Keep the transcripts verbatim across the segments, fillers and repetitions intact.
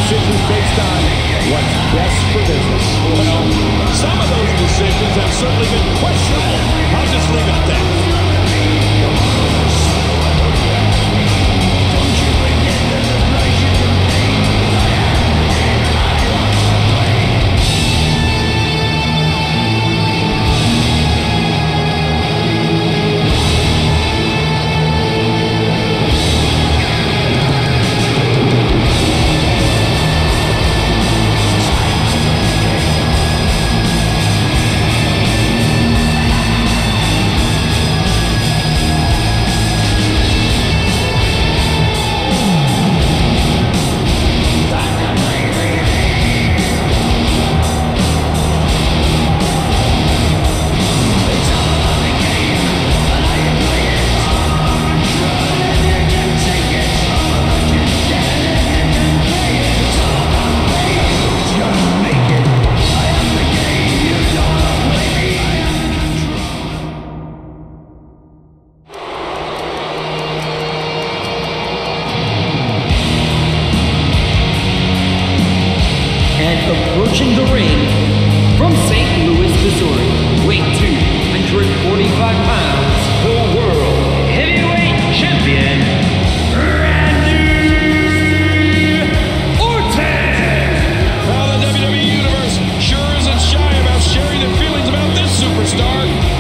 decisions based on what's best for business. Well, some of those decisions have certainly been questionable. I'll just leave it at that. Approaching the ring from Saint Louis, Missouri, weight two hundred forty-five pounds, the World Heavyweight Champion, Randy Orton! Well, the W W E Universe sure isn't shy about sharing their feelings about this superstar.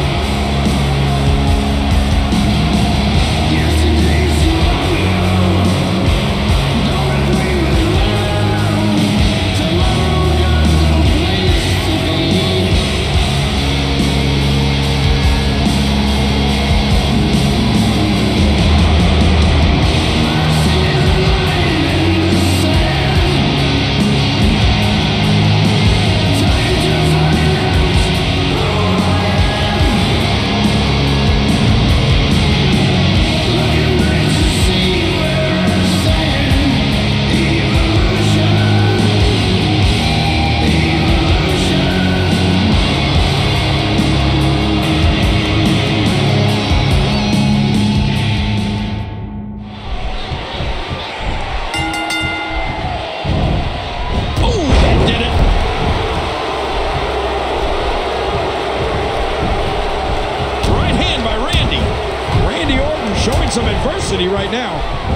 Showing some adversity right now.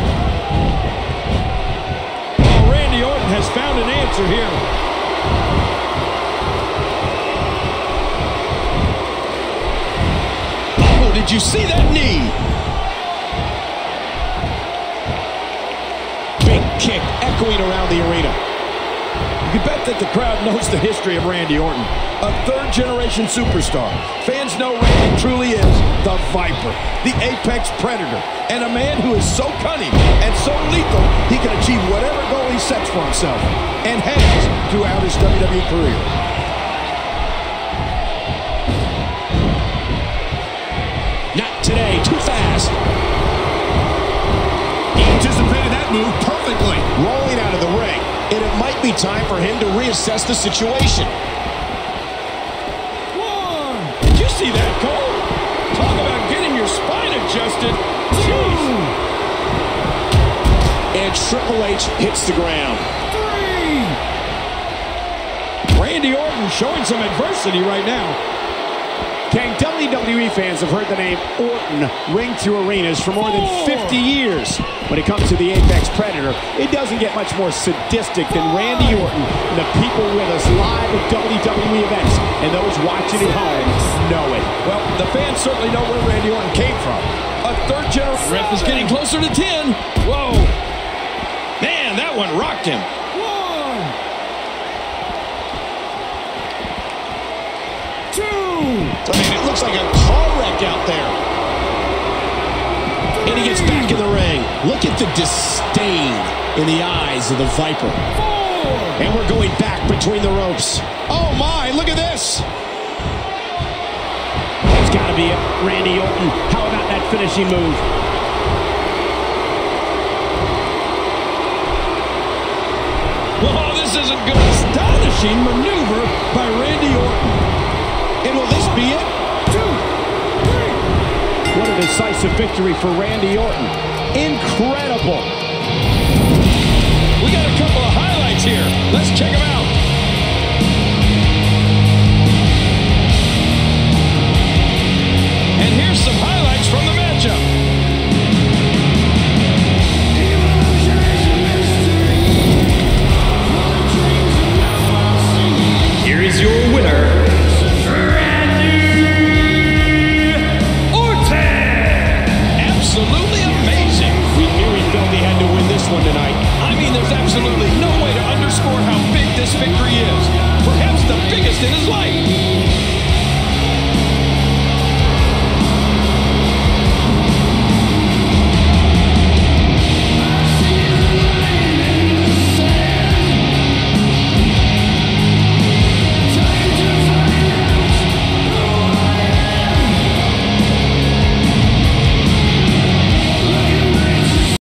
Oh, Randy Orton has found an answer here. Oh, did you see that knee? Big kick echoing around the arena. You can bet that the crowd knows the history of Randy Orton. A third-generation superstar. Fans know Randy truly is the Viper, the apex predator, and a man who is so cunning and so lethal he can achieve whatever goal he sets for himself, and has throughout his W W E career. Not today, too fast. He anticipated that move perfectly. Rolling out of the ring, and it might be time for him to reassess the situation. See that, Cole? Talk about getting your spine adjusted. Jeez. And Triple H hits the ground. Three. Randy Orton showing some adversity right now. King, W W E fans have heard the name Orton ring through arenas for more than fifty years. When it comes to the Apex Predator, it doesn't get much more sadistic than Randy Orton and the people with us live at W W E events, and those watching at home know it. Well, the fans certainly know where Randy Orton came from. A third generation. Ref is getting closer to ten. Whoa. Man, that one rocked him. One. Two. I mean, it looks like a car wreck out there. And he gets back in the ring. Look at the disdain in the eyes of the Viper. Four. And we're going back between the ropes. Oh my, look at this. That's got to be it, Randy Orton. How about that finishing move? Oh, this isn't good. Astonishing maneuver by Randy Orton. And will this be it? Two, three. What a decisive victory for Randy Orton. Incredible. We got a couple of highlights here. Let's check him out. And here's some highlights from the matchup. Here is your winner, Randy Orton. Absolutely amazing. We knew he felt he had to win this one tonight. I mean, there's absolutely no way to underscore how big this victory is. Perhaps the biggest in his life.